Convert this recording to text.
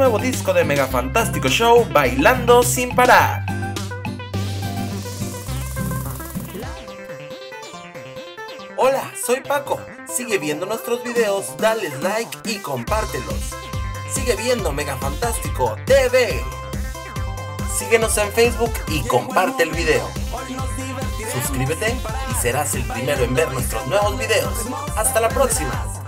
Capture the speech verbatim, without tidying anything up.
nuevo disco de Mega Fantástico Show, Bailando Sin Parar. Hola, soy Paco. Sigue viendo nuestros videos, dale like y compártelos. Sigue viendo Mega Fantástico T V. Síguenos en Facebook y comparte el video. Suscríbete y serás el primero en ver nuestros nuevos videos. Hasta la próxima.